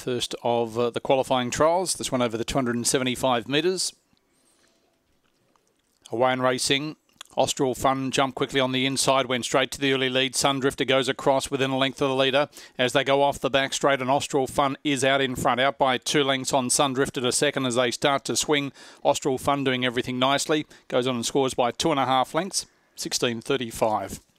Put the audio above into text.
First of the qualifying trials, this one over the 275 metres. Away and racing. Austral Fun jumped quickly on the inside, went straight to the early lead. Sundrifter goes across within a length of the leader as they go off the back straight, and Austral Fun is out in front, out by 2 lengths on Sundrifter to second as they start to swing. Austral Fun doing everything nicely, goes on and scores by 2.5 lengths, 16.35.